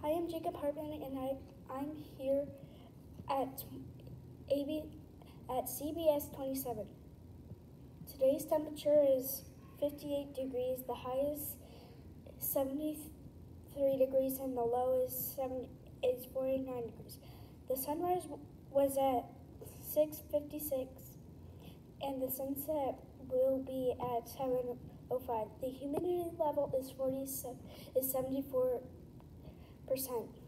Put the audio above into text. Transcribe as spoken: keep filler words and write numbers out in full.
Hi, I'm Jacob Hartman, and I, I'm here at A B at C B S twenty-seven. Today's temperature is fifty-eight degrees. The high is seventy-three degrees, and the low is seven is forty-nine degrees. The sunrise was at six fifty-six, and the sunset will be at seven oh five. The humidity level is forty is seventy-four percent.